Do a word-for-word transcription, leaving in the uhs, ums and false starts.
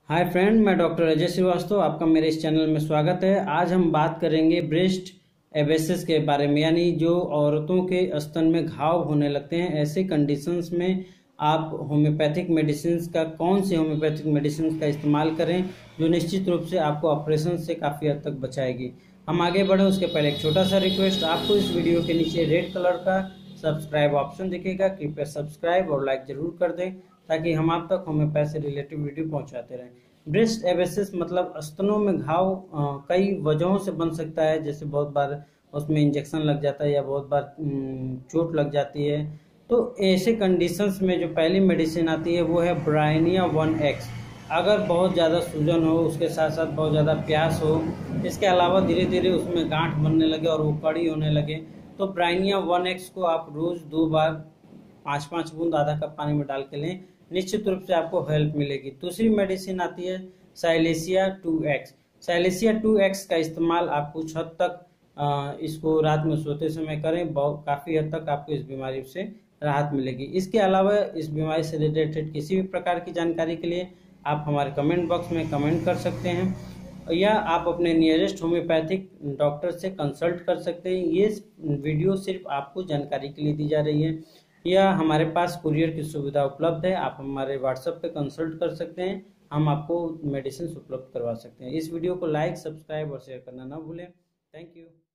हाय friend, मैं doctor Ajay Srivastava, आपका मेरे इस चैनल में स्वागत है। आज हम बात करेंगे ब्रेस्ट एबेसिस के बारे में, यानी जो औरतों के स्तन में घाव होने लगते हैं। ऐसे कंडीशंस में आप होम्योपैथिक मेडिसिन का कौन सी होम्योपैथिक मेडिसिन का इस्तेमाल करें जो निश्चित रूप से आपको ऑपरेशन से काफ़ी हद तक बचाएगी। हम आगे बढ़ें उसके पहले एक छोटा सा रिक्वेस्ट, आपको इस वीडियो के नीचे रेड कलर का सब्सक्राइब ऑप्शन दिखेगा, कृपया सब्सक्राइब और लाइक जरूर कर दें ताकि हम आप तक होम्योपैथी से रिलेटेड वीडियो पहुंचाते रहें। ब्रेस्ट एबेसिस मतलब स्तनों में घाव कई वजहों से बन सकता है, जैसे बहुत बार उसमें इंजेक्शन लग जाता है या बहुत बार चोट लग जाती है। तो ऐसे कंडीशंस में जो पहली मेडिसिन आती है वो है ब्रायनिया वन एक्स। अगर बहुत ज़्यादा सूजन हो, उसके साथ साथ बहुत ज़्यादा प्यास हो, इसके अलावा धीरे धीरे उसमें गांठ बनने लगे और वो कड़ी होने लगे, तो ब्रायनिया वन एक्स को आप रोज़ दो बार पाँच पाँच बूंद आधा कप पानी में डाल के लें, निश्चित रूप से आपको हेल्प मिलेगी। दूसरी मेडिसिन आती है Silicea two X. Silicea two X का इस्तेमाल आप कुछ हद तक आ, इसको रात में सोते समय करें, बहुत काफ़ी हद तक आपको इस बीमारी से राहत मिलेगी। इसके अलावा इस बीमारी से रिलेटेड किसी भी प्रकार की जानकारी के लिए आप हमारे कमेंट बॉक्स में कमेंट कर सकते हैं या आप अपने नियरेस्ट होम्योपैथिक डॉक्टर से कंसल्ट कर सकते हैं। ये वीडियो सिर्फ आपको जानकारी के लिए दी जा रही है, या हमारे पास कुरियर की सुविधा उपलब्ध है। आप हमारे व्हाट्सएप पे कंसल्ट कर सकते हैं, हम आपको मेडिसिन उपलब्ध करवा सकते हैं। इस वीडियो को लाइक, सब्सक्राइब और शेयर करना ना भूलें। Thank you.